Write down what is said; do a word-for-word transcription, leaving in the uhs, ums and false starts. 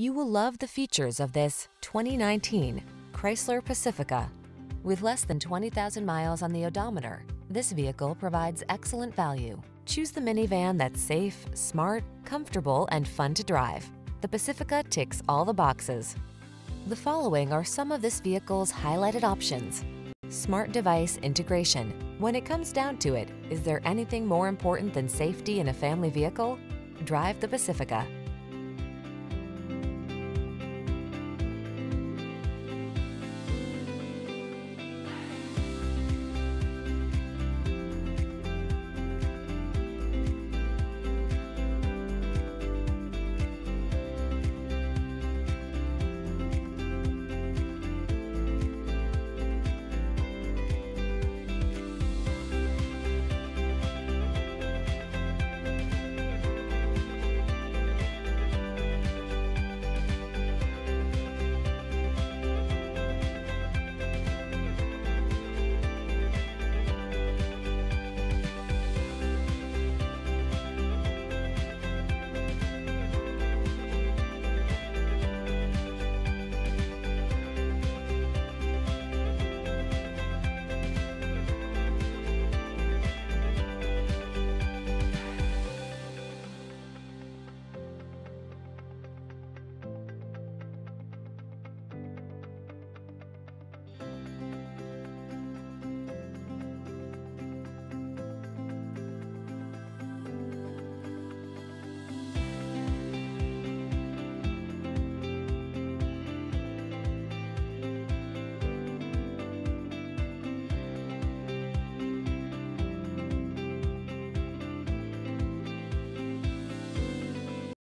You will love the features of this twenty nineteen Chrysler Pacifica. With less than twenty thousand miles on the odometer, this vehicle provides excellent value. Choose the minivan that's safe, smart, comfortable, and fun to drive. The Pacifica ticks all the boxes. The following are some of this vehicle's highlighted options: smart device integration. When it comes down to it, is there anything more important than safety in a family vehicle? Drive the Pacifica.